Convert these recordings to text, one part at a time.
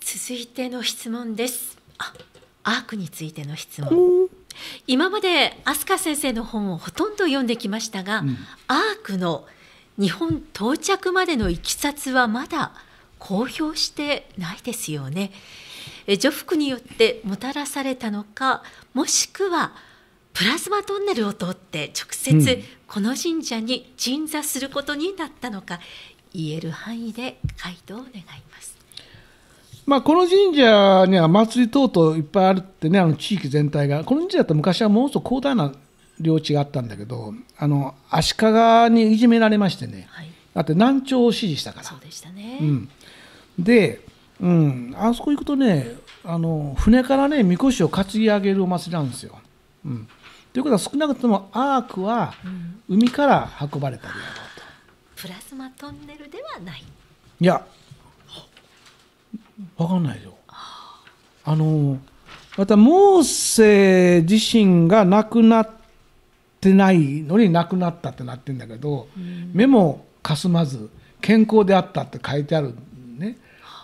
続いての質問です。アークについての質問。今まで飛鳥先生の本をほとんど読んできましたが、アークの日本到着までのいきさつはまだ公表してないですよね。徐福によってもたらされたのか、もしくはプラズマトンネルを通って直接この神社に鎮座することになったのか、言える範囲で回答を願います。 この神社には祭り等々いっぱいあるってね、地域全体が。この神社って昔はもうちょっと広大な領地があったんだけど、足利にいじめられましてね、だって南朝を支持したから。 そうでしたね。 で、あそこ行くとね、船からね、みこしを担ぎ上げるお祭りなんですよ。ということは、少なくともアークは海から運ばれたりやろうと。 プラズマトンネルではない。 いや、分かんないよ。またモーセ自身が亡くなってないのに亡くなったってなってるんだけど、目もかすまず健康であったって書いてあるね。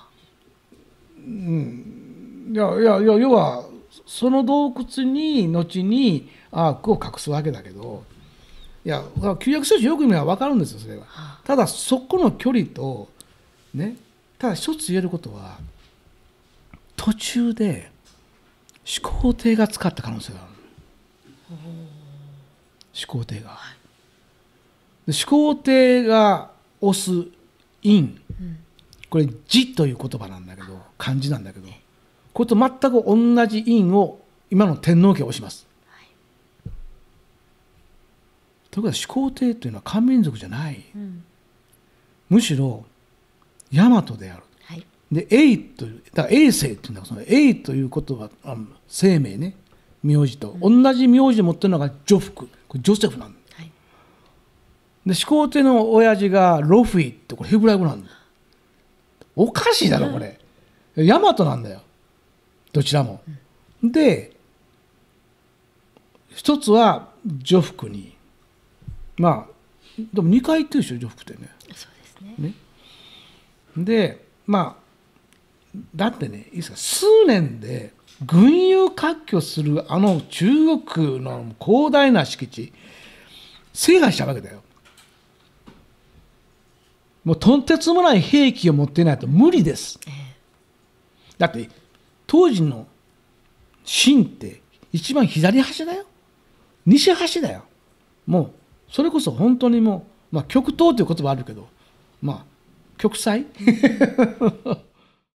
要はその洞窟に後にアークを隠すわけだけど、旧約聖書よく見れば分かるんですよ、それは。ただそこの距離とね、ただ一つ言えることは、途中で始皇帝が使った可能性がある。始皇帝が。始皇帝が押す印、これ字という言葉なんだけど、漢字なんだけど、これと全く同じ印を今の天皇家が押します。ということは始皇帝というのは漢民族じゃない、むしろ大和である。で、永という、だから永世っていうんだけど、その永という言葉、生命ね、名字と、同じ名字を持ってるのがジョ福、これジョセフなんだ。で、始皇帝の親父がロフィって、これヘブライ語なんだ。おかしいだろ、これ。大和なんだよ、どちらも。で、一つはジョ福に、でも2回言ってるでしょ、ジョ福ってね。 そうですね。 で、だってね、いいですか、数年で群雄割拠する中国の広大な敷地、制覇したわけだよ。もうとんてつもない兵器を持っていないと無理です。だって当時の秦って一番左端だよ、西端だよ。もうそれこそ本当にもう、極東という言葉あるけど、極西